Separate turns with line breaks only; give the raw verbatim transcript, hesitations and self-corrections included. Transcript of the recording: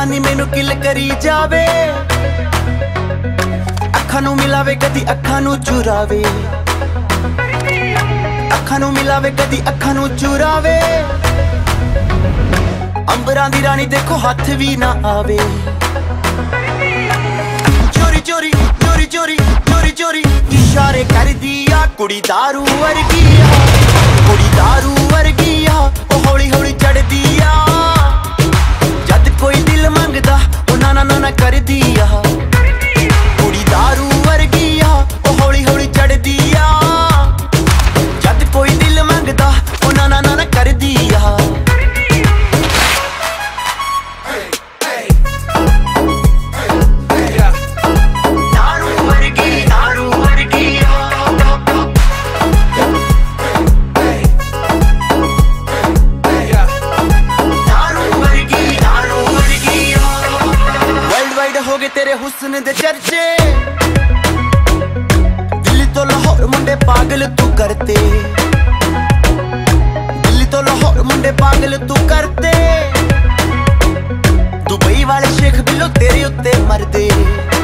दीवानी मैनू किल करी जावे, अखां नू मिलावे कदी अखां नू चुरावे, अखां नू मिलावे कदी अखां नू चुरावे। अंबरां दी रानी देखो हाथ भी ना आवे। चोरी चोरी चोरी चोरी चोरी चोरी इशारे कर दिया, कुड़ी दारू वर्गी आ, कुड़ी दारू वर्गी आ, ओ हौली हौली चढ़ दिया। जद कोई दिल मंगदा ओ ना ना ना कर दिया, कुड़ी दारू वर्गी आ, ओ हौली हौली चढ़ दिया। जद कोई दिल मंगदा ओ ना ना ना कर दिया। हो गए तेरे हुस्न दे चर्चे, दिल्ली तो लाहौर मुंडे पागल तू करते, दिल्ली तो लाहौर मुंडे पागल तू करते। दुबई वाले शेख बिलो तेरे उत्ते मरदे।